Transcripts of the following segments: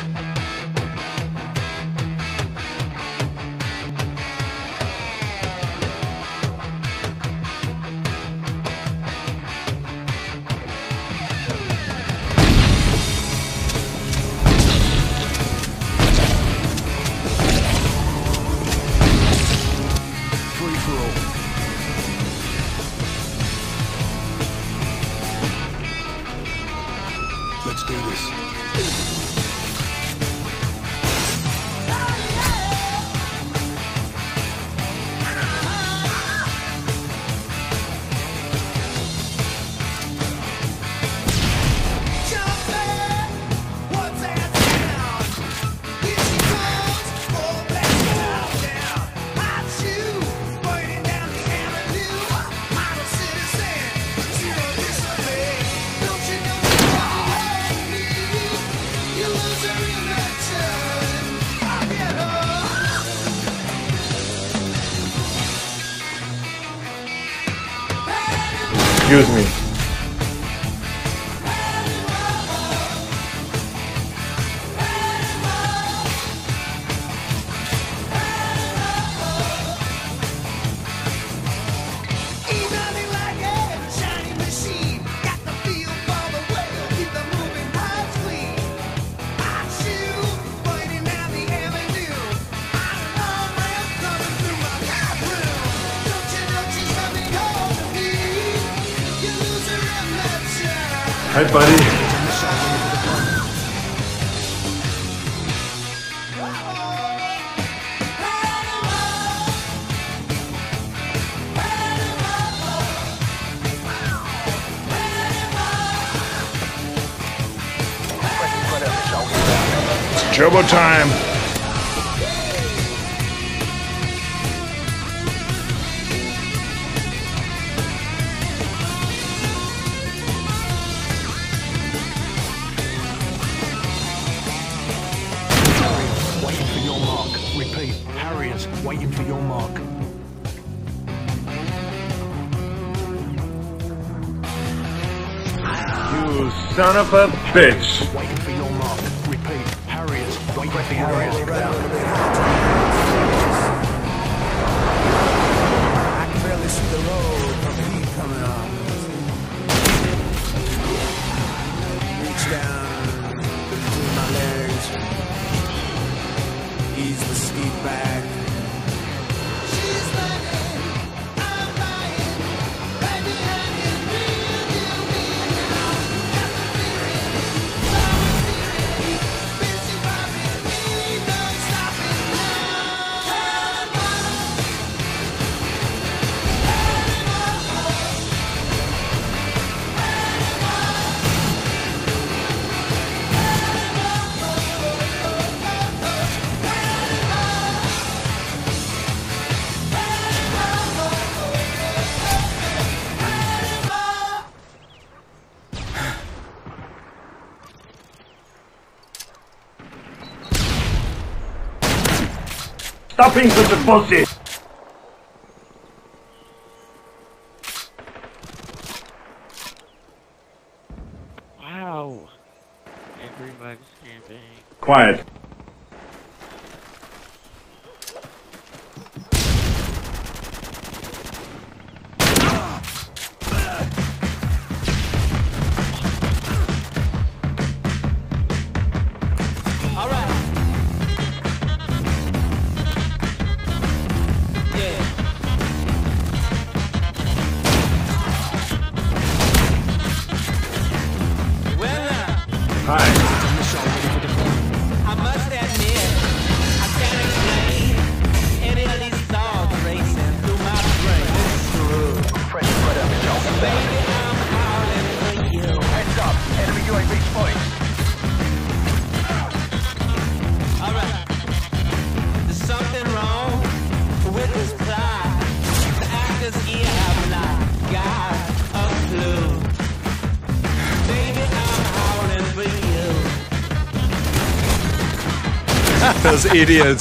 Let's do this. Excuse me. Hi, buddy. It's turbo time. Harriers waiting for your mark. You son of a bitch. Waiting for your mark. Repeat. Harriers waiting for your mark. I can barely see the road from the heat coming on. Reach down between my legs. Ease the seat back. She's lying, I'm lying, baby, hanging real, you mean now. Got the feeling, busy robbing me, no stopping now. Stop being such a bullshit. Wow. Everybody's camping. Quiet. Hi. I must admit, I can't explain any of these thoughts racing through my brain. It's true. Baby, I'm howling for you. Heads up, enemy UAV spotted. Alright. There's something wrong with this plot. The actors here have not got a clue. Baby, I'm howling for you. Those idiots.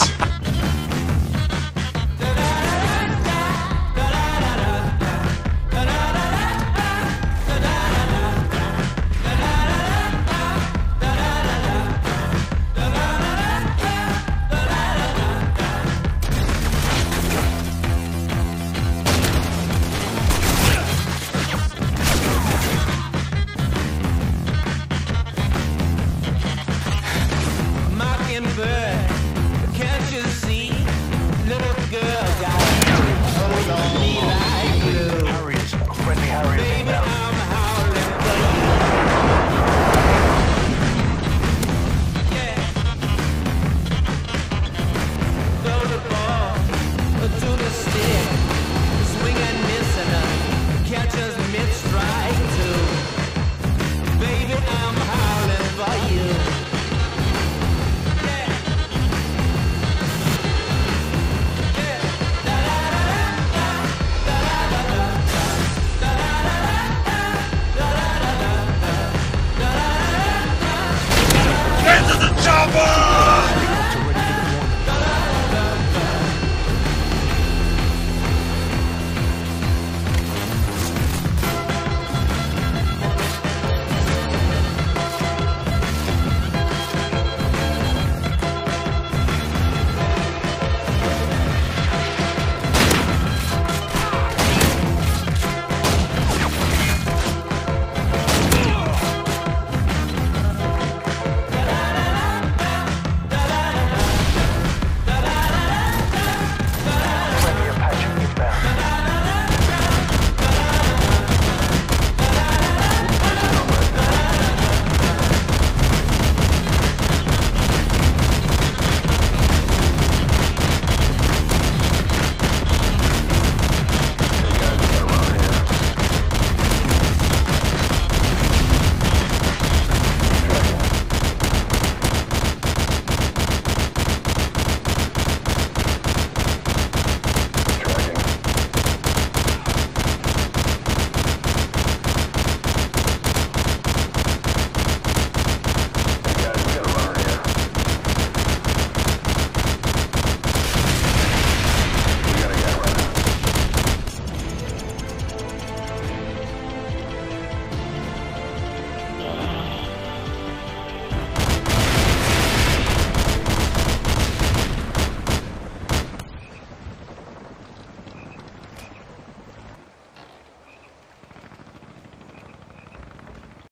Cover!